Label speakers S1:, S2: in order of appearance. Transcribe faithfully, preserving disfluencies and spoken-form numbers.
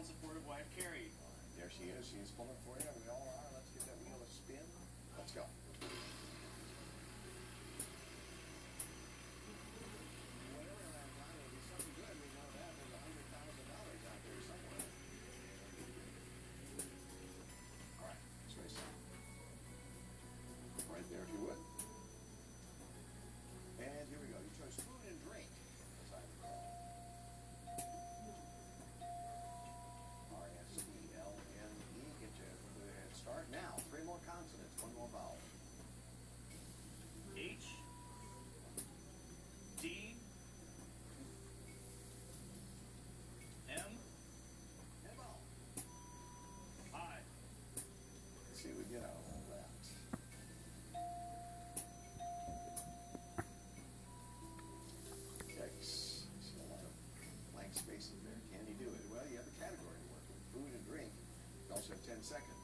S1: and supportive wife, Carrie.
S2: There she is. She is pulling for you. We all are. Let's get that wheel a spin. Let's go. Whatever that line will be something good. We know that there's a hundred thousand dollars out there somewhere. All right. Let's race it. Right there, if you would. And here we go. You chose food and drink, as I recall. R S E L N E. Get you a head start. Now, three more consonants, one more vowel.
S1: H. D. M.
S2: And vowel.
S1: I.
S2: Let's see what we get out of all that. Yikes. See a lot of blank spaces there. Can you do it? Well, you have a category to work with. Food and drink. You also have ten seconds.